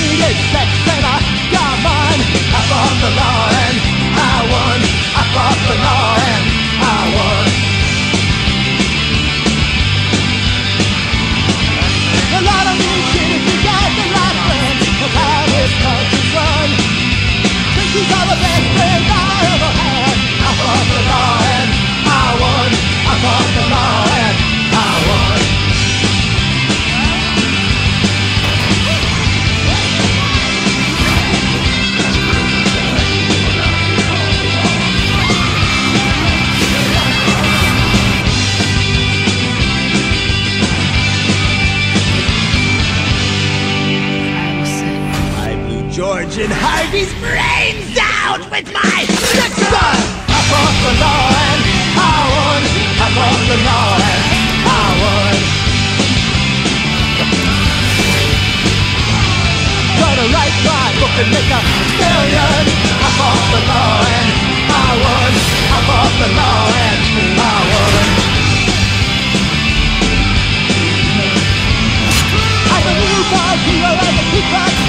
create sex and I got mine. I fought the law and I won. I fought the law and I won. A lot of me shit if you got the right friends. That's how this country's run. Think these are the best friends I ever had. I fought the law and I won. I fought the law and I won. George and Harvey's brains out with my next gun. I fought the law and I won. I fought the law and I won. Gonna write my book and make a million. I fought the law and I won. I fought the law and I won. I'm a new dog hero and a keeper.